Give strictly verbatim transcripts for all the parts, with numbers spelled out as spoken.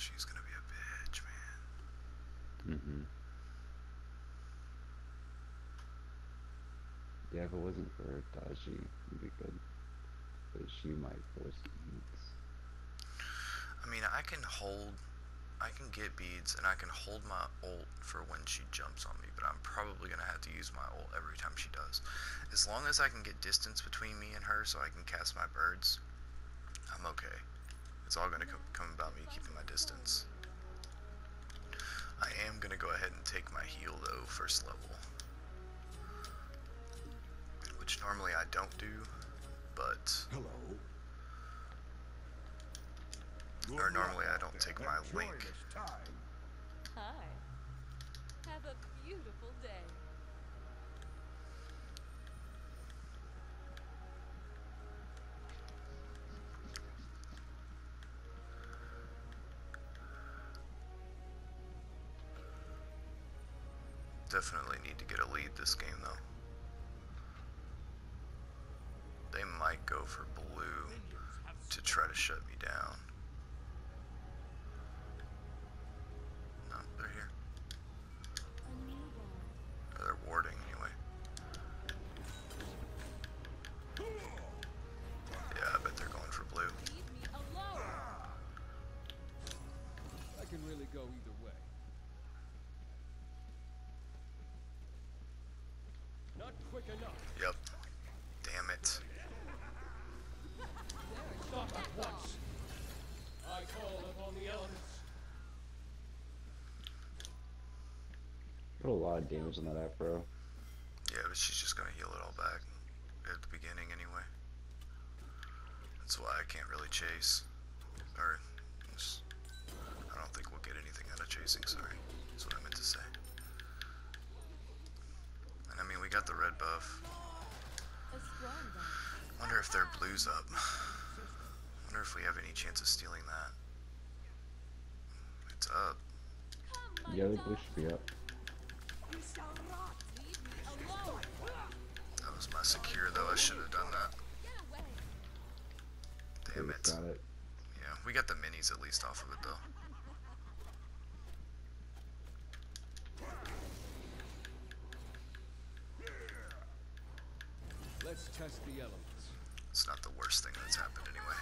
she's gonna be a bitch, man. Mm-hmm. Yeah, if it wasn't for Daji, it'd be good. But she might force beats. I mean, I can hold, I can get beads, and I can hold my ult for when she jumps on me, but I'm probably going to have to use my ult every time she does. As long as I can get distance between me and her so I can cast my birds, I'm okay. It's all going to come about me keeping my distance. I am going to go ahead and take my heal, though, first level. Which normally I don't do, but... Hello. Or normally I don't take my link. Hi. Have a beautiful day. Definitely need to get a lead this game, though. They might go for blue to try to shut me down. No, they're here. Or they're warding, anyway. Yeah, I bet they're going for blue. Leave me alone. I can really go either way. Not quick enough. Yep. Damn it. Stop at once. I call upon the elements. Put a lot of damage on that afro. Yeah, but she's just gonna heal it all back at the beginning anyway. That's why I can't really chase. Or, just, I don't think we'll get anything out of chasing, sorry. That's what I meant to say. And I mean, we got the red buff. Wonder if their blue's up. Wonder if we have any chance of stealing that. It's up. Yeah, the blue should be up. That was my secure though, I should have done that. Damn it. Got it. Yeah, we got the minis at least off of it though. Let's test the elements. It's not the worst thing that's happened anyway.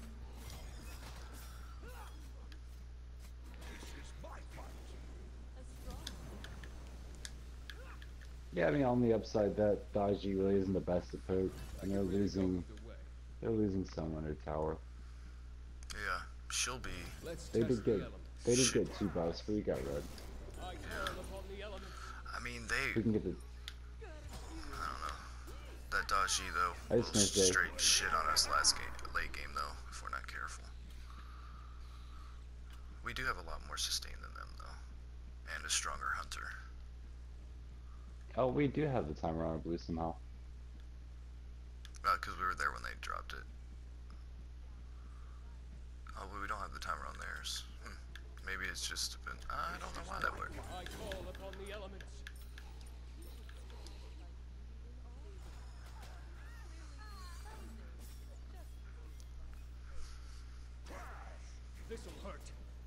Yeah, I mean, on the upside, that Daji really isn't the best to poke, and they're losing, they're losing someone in their tower. Yeah, she'll be. Let's They test did the get, elements. they did get two buffs, but we got red. I call upon the elements. I mean, they. We can get the. I don't know. That Daji though I will just missed it. straight shit on us last game, late game though, if we're not careful. We do have a lot more sustain than them though, and a stronger hunter. Oh, we do have the timer on our blue somehow. Uh, cause we were there when they dropped it. Oh, but we don't have the timer on theirs. Hmm. Maybe it's just been. I don't know why that would. I call upon the elements. This'll hurt.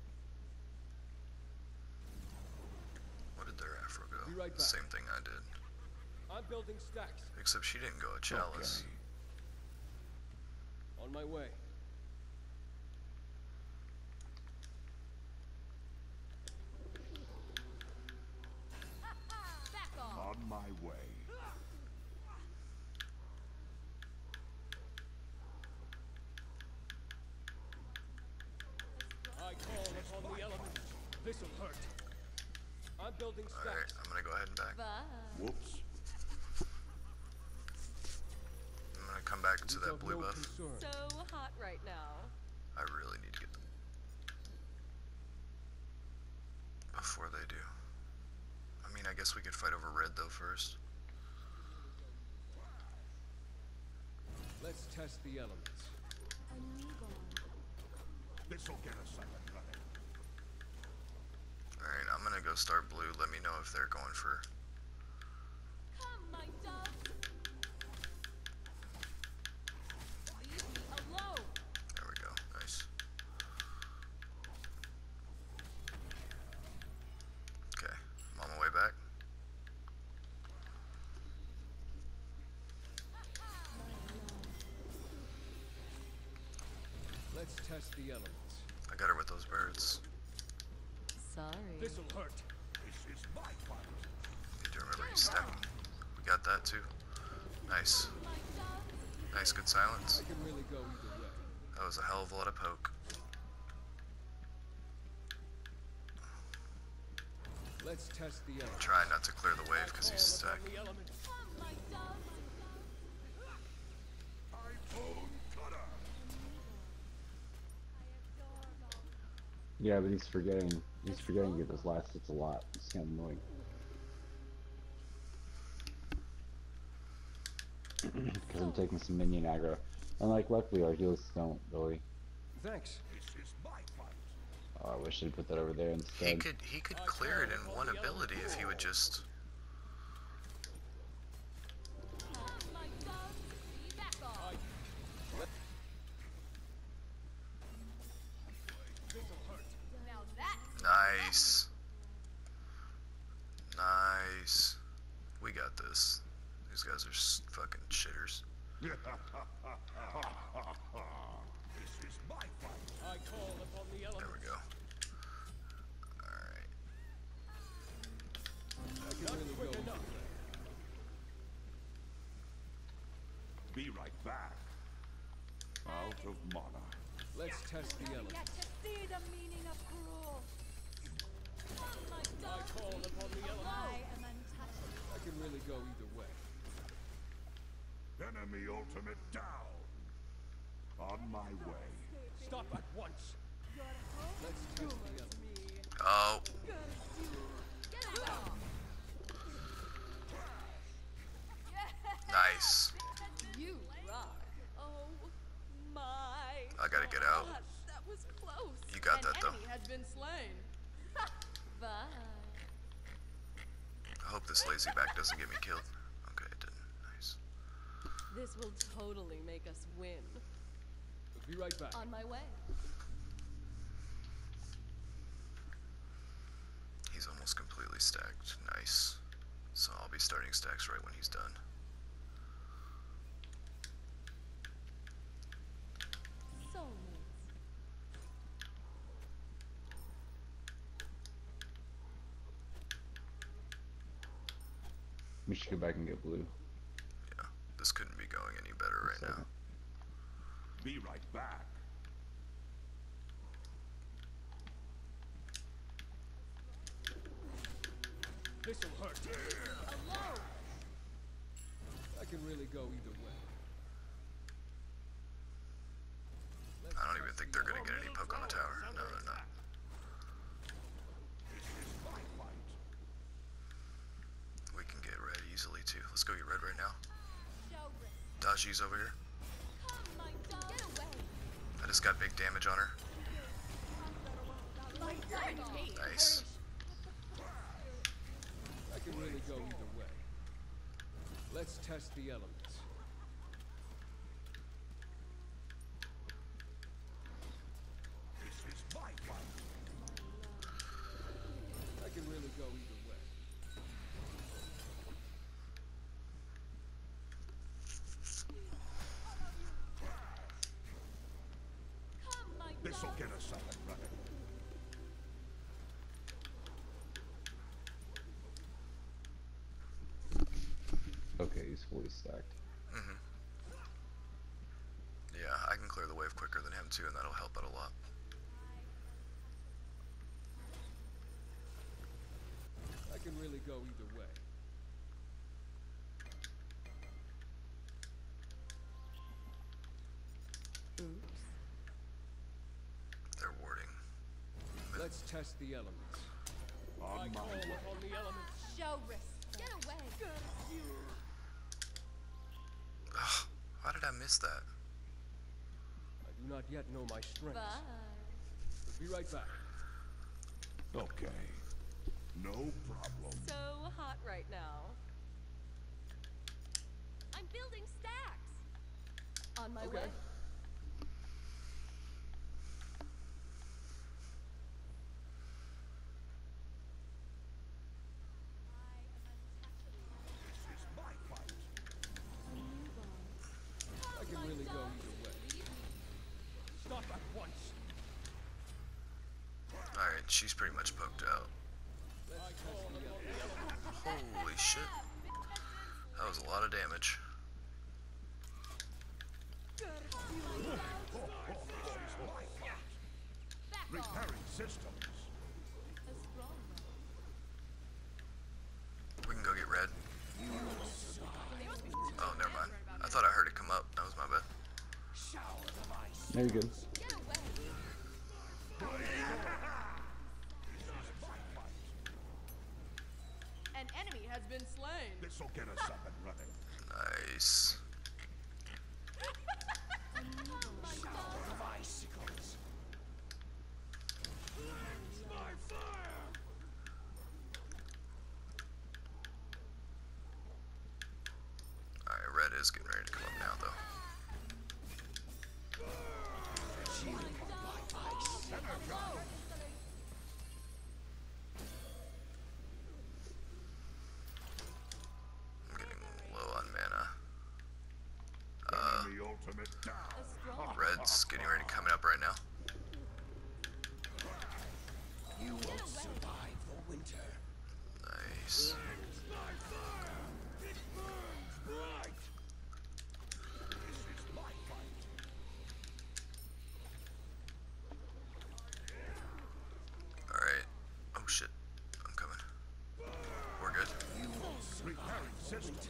What did their afro go? Be right The back. same thing I did. I'm building stacks. Except she didn't go a chalice. On my way. Back off. On my way. I call upon the elements. This'll hurt. I'm building Alright, stacks. I'm gonna go ahead and back. Bye. Whoops. I'm gonna come back to These that of blue no buff. concern. So hot right now. I really need to get them before they do. I mean, I guess we could fight over red though first. Let's test the elements. This'll get us up and running. Alright, I'm gonna go start blue. Let me know if they're going for. Come, my doves. Leave me alone. There we go. Nice. Let's test the elements. I got her with those birds. Sorry. This'll hurt. This is my fight. Need to remember he's stacking. We got that too. Nice. Nice, good silence. I can really go either way. That was a hell of a lot of poke. Let's test the elements. Try not to clear the wave because he's Call upon stacked. the elements. Come, my doves. Typhoon cutter. Yeah, but he's forgetting. He's forgetting to get those last hits a lot. It's kind of annoying. Because I'm taking some minion aggro. Unlike luckily, our heals don't really. Thanks. This is my fight. Oh, I wish I'd put that over there He instead. could he could clear it in one ability if he would just. Come, my doves. Back off. This'll hurt. Now that's Nice. Nice. We got this. These guys are s- fucking shitters. This is my fight. I call upon the There elements. we go. Alright. I can really go either way. Be right back. Out of mana. Let's test the yet elements. to see the meaning of cruel. Come, my I doves. call upon the elements. I am untouchable. I can really go either way. Enemy ultimate down. On my way. Stop at once. Let's test the elements. Oh, Get out. nice. You rock. Oh my. I gotta get out. God, that was close. You got An that, though. enemy has been slain. Bye. I hope this lazy back doesn't get me killed. Okay, it didn't. Nice. This will totally make us win. Be right back. On my way. He's almost completely stacked. Nice. So I'll be starting stacks right when he's done. Soulmates. We should go back and get blue. Yeah. This couldn't be going any better right now. Be right back. This'll hurt. Alone. I can really go either way. Let's I don't even test think the they're gonna get any poke on the tower. No, they're not. This is my fight. We can get red easily too. Let's go get red right now. Show wrist. Daji's over here. Come, my dove. Get away. I just got big damage on her. My dove. Nice. I can really go either way. Let's test the elements. This is my fight. I can really go either way. Come, my This'll dove. get us up and running. Okay, he's fully stacked. Mhm. Yeah, I can clear the wave quicker than him too, and that'll help out a lot. I can really go either way. Oops. They're warding. Let's test the elements. I On my call way. upon the elements. Show wrist. Get away. Ugh, why did I miss that? I do not yet know my strengths. Bye. But be right back. Okay. No problem. So hot right now. I'm building stacks. On my Okay. way. This is my fight. I can really go either way. Stop at she's pretty much poked out. Holy shit. That was a lot of damage. Repairing systems. We can go get red. Oh, never mind. I thought I heard it come up. That was my bad. No, you're good. An enemy has been slain. This'll get us up and running. Nice. Alright, red is getting ready to come up now, though. I'm getting low on mana. Uh, The ultimate down. red's getting ready to come up right now. You will survive the winter. Nice. Alright. Oh shit. I'm coming. We're good. Repairing systems.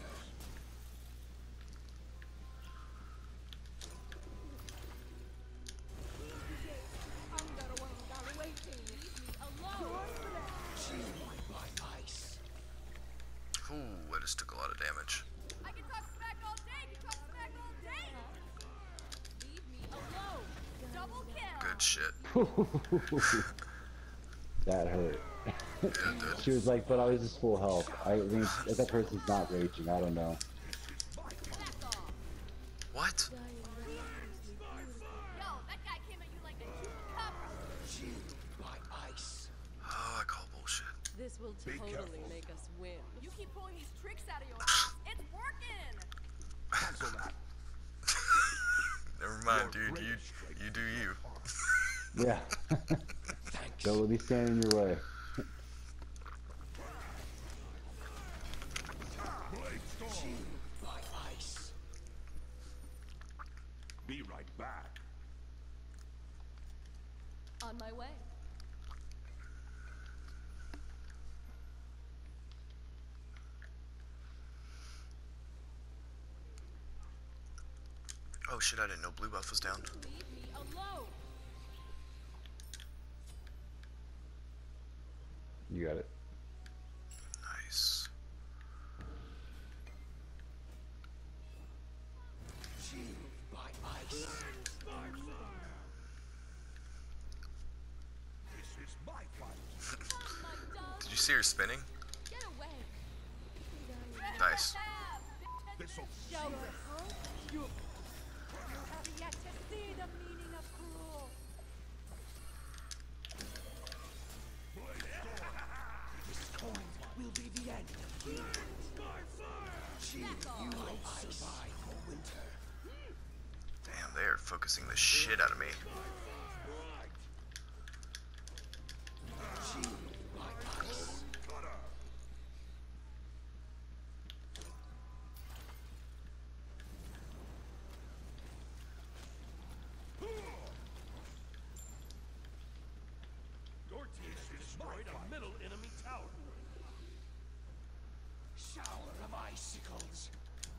Ooh, I just took a lot of damage. I can talk smack all day. Can talk smack all day. Leave me alone. Double kill. Good shit. That hurt. Yeah, dude. She was like, but I was just full health. I mean, if that person's not raging, I don't know. Back off. What? Yo, that guy came at you like a cucumber. By ice. Oh, I call bullshit. This will Be totally careful. make us win. You keep pulling these tricks out of your ass. It's working. Cancel that. Never mind, Your dude. You greatest strength you do you. Yeah. Don't let me stand in your way. Blade storm. By ice. Be right back. On my way. Oh shit, I didn't know blue buff was down. Leave me alone. You got it. Nice. By ice. This is my fight. Did you see her spinning? Get away. Nice. This'll Show her, huh? You. You have yet to see the meaning of cruel. This cold will be the end. She, you will survive the winter. Damn, they are focusing the shit out of me. She, by ice. Your team destroyed a middle enemy tower. Shower of icicles.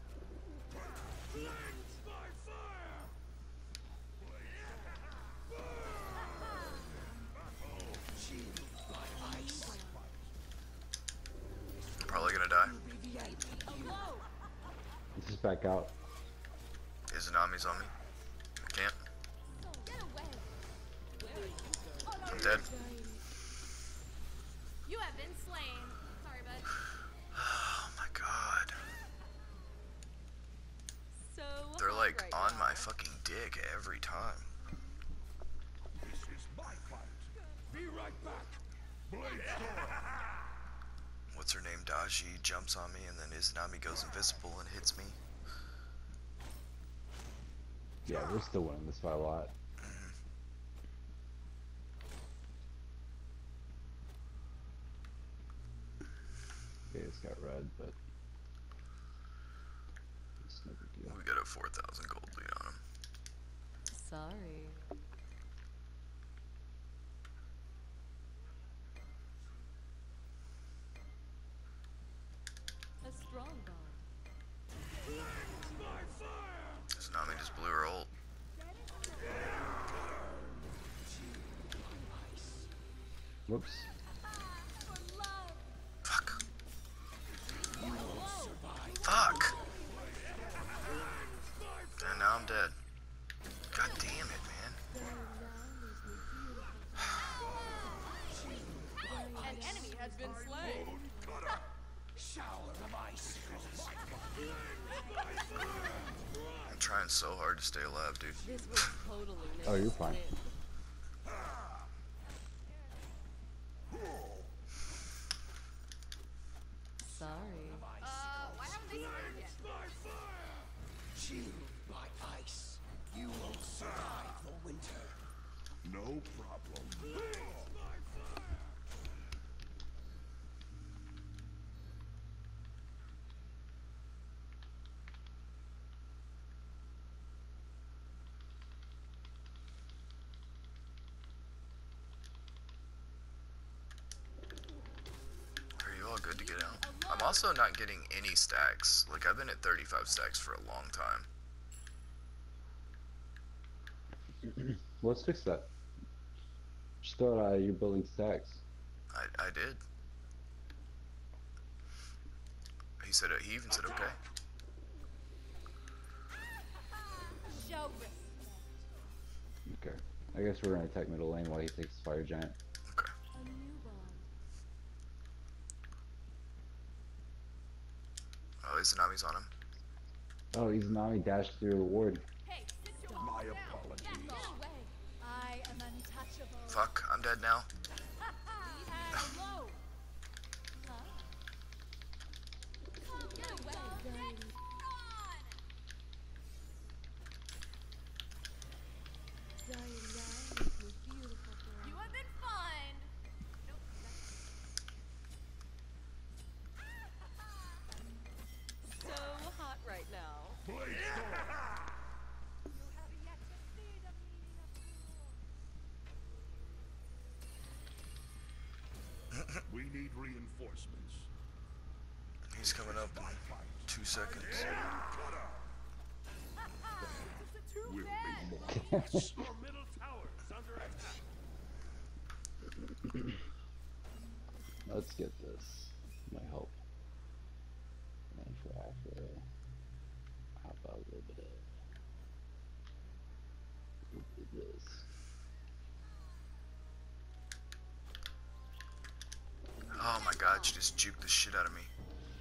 She, by ice. Probably gonna die. Will be the end. Alone. Let's just back out. Izanami's on me. I can't. Get away. I'm dead. You have been slain. Sorry, bud. Oh my god. So They're hot like right on now. my fucking dick every time. This is my fight. Be right back. Blade storm. What's her name? Daji jumps on me and then Izanami goes invisible and hits me. Yeah, we're still winning this by a lot. Okay, it's got red, but it's no big deal. We got a four thousand gold lead on him. Sorry. A strong bond. Tsunami just blew her ult. Whoops. Fuck. Fuck. And now I'm dead. God damn it, man. An enemy has been slain. I'm trying so hard to stay alive, dude. This was totally Oh, you're fine. Sorry. Uh, why haven't they started yet? Shielded by ice, you won't survive the winter. No problem. Are you all good to get out? I'm also not getting any stacks. Like, I've been at thirty-five stacks for a long time. Let's fix that. Just thought uh, you're building stacks. I, I did. He said, he even said, okay. Show respect. Okay. I guess we're gonna attack middle lane while he takes Fire Giant. Okay. A new bond. Oh, Izanami's on him. Oh, Izanami dashed through the ward. Hey, sit your My ass down. apologies. Back off. I am untouchable. Fuck, I'm dead now. Hello. Get away. Dying line makes me beautiful for You have been fine. Nope. So hot right now. Blaze storm. You have yet to see the meaning of war. We need reinforcements. He's coming up in two seconds. It's a true Will bed. be more. Our middle tower is under attack. Let's get this. Might help. And for after, how about a little bit of a little bit of this? Oh my god, she just juked the shit out of me.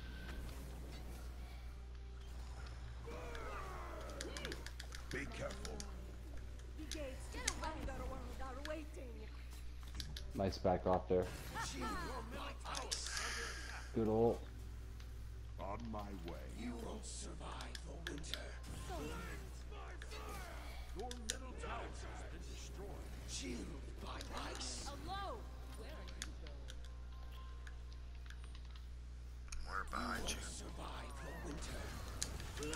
Be careful. The gates to the underworld are waiting. Nice back off there. Good ult. On my way. You won't survive the winter. Your middle tower has been destroyed. Shielded by ice. Hello. Where are you going? We're behind you. Survive the winter.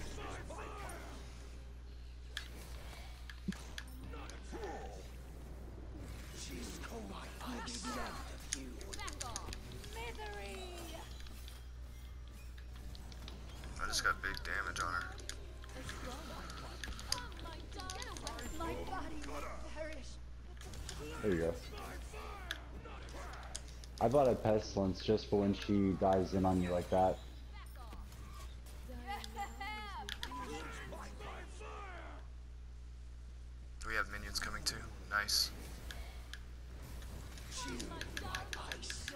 She's cold by ice. Back off. Misery. I just got big damage on her. A strong bond. My darling. My body will perish. There you go. I bought a pestilence just for when she dives in on you like that. Do we have minions coming too? Nice. Shielded by ice.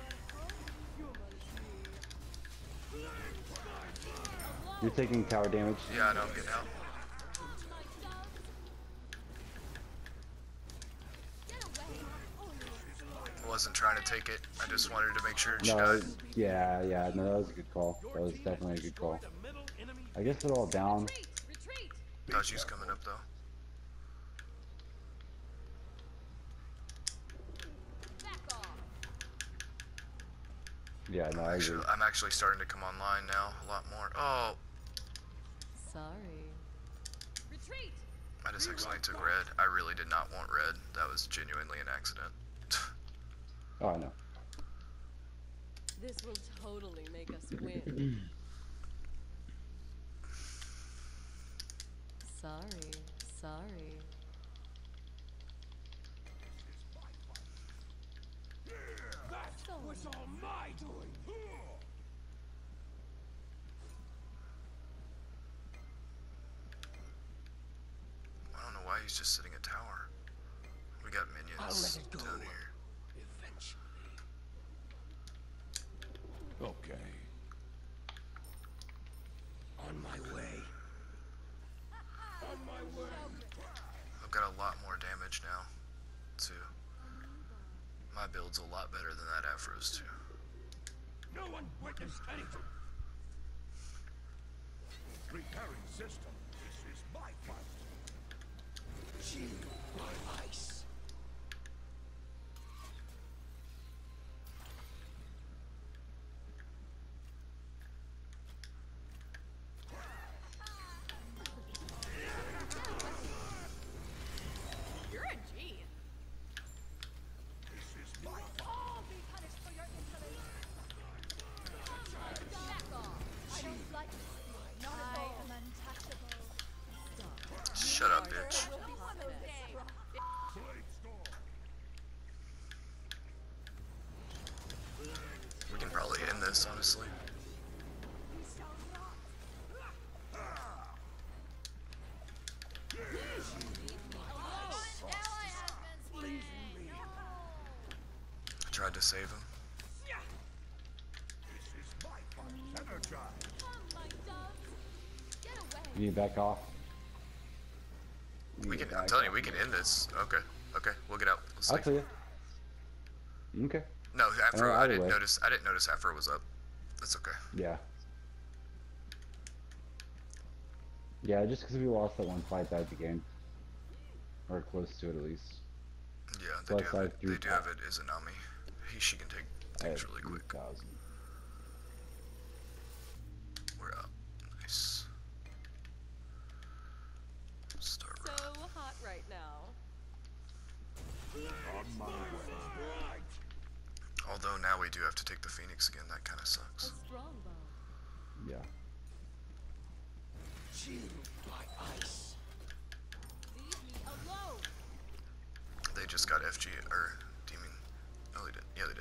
You're taking tower damage. Yeah, I know, I'm getting out. I wasn't trying to take it. I just wanted to make sure she No, died. yeah, yeah, no, that was a good call. That was definitely a good call. The middle enemy I guess they're all down. Retreat. Retreat. Daji's coming up though. Back off. Yeah, no, I agree. Actually, I'm actually starting to come online now a lot more. Oh, Sorry. Retreat! I just accidentally took red. I really did not want red. That was genuinely an accident. Oh, I know. This will totally make us win. Sorry. Sorry. That was all my doing. I don't know why he's just sitting a tower. We got minions I'll let it go. down here. Eventually. Okay. On my way. On my way. I've got a lot more damage now, too. My build's a lot better than that Afro's, too. No one witnessed anything. Repairing system. This is my fight. Shield by ice. You're a G. This is my fight. All be punished for your insolence. Back off. I don't like this. Not at all. I am untouchable. Shut up, bitch. Will be one of day. Blade storm. We can probably end this, honestly. You shall not. An ally has been slain. I tried to save him. This is my fight. Energize. Come, my doves. Get away. You need to back off. You We need can. to I'm back telling you, off. we can end this. Okay. Okay. We'll get out. Let's I'll leave. tell you. Okay. No, Afro. Uh, I either didn't way. notice. I didn't notice Afro was up. That's okay. Yeah. Yeah, just because we lost that one fight that game. Or close to it at least. Yeah, they Plus do have I it. threw They do have it as Anami. He, she can take I things had really three quick. thousand. We're up. Nice. Start So run. hot right now. On my way. Although now we do have to take the Phoenix again. That kind of A sucks. strong bow. Yeah. Shield by ice. Leave me alone. They just got F G or Demon. No, they didn't. Yeah, they did.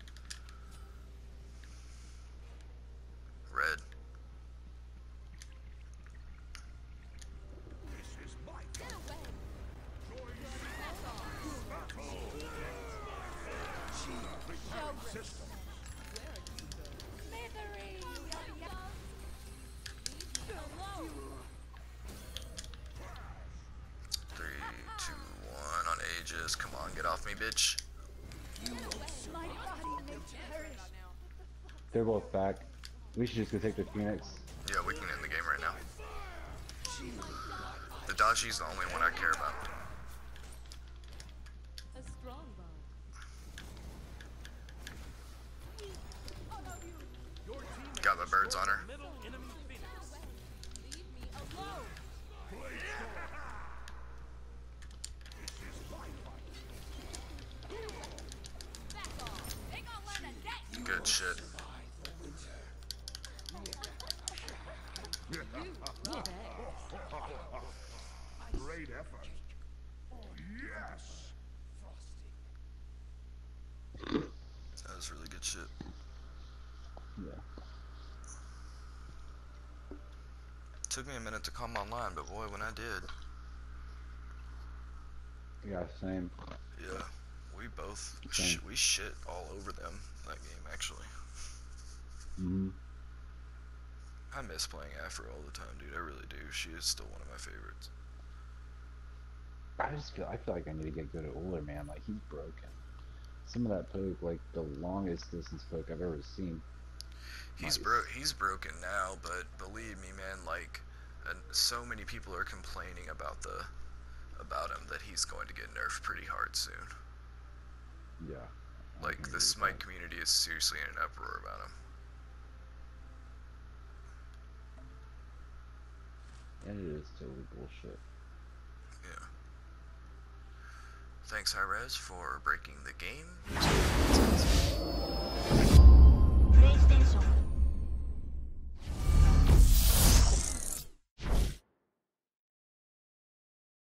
Red. This is my Get fight. away. Shield repairing system. Smithery. Leave me alone. Three, two, one on Aegis. Come on, get off me, bitch. My body may perish. They're both back. We should just go take the Phoenix. Yeah, we can end the game right now. The Daji's the only one I care about. A strong bow. Got my birds on her. Middle enemy Phoenix. Leave me alone. This is my fight. Back off. They gonna learn a debt. Good shit. Great effort. Yes. That was really good shit. Yeah. Took me a minute to come online, but boy, when I did, Yeah, same. yeah, we both Same. sh- we shit all over them that game. Actually, Mm-hmm. I miss playing Afro all the time, dude. I really do. She is still one of my favorites. I just feel I feel like I need to get good at Uller, man. Like he's broken. Some of that poke, like the longest distance poke I've ever seen. He's Nice. bro he's broken now, but believe me, man, like, and so many people are complaining about the about him that he's going to get nerfed pretty hard soon. Yeah. Like, the Smite community is seriously in an uproar about him. And it is totally bullshit. Yeah. Thanks, Hi-Rez, for breaking the game. PlayStation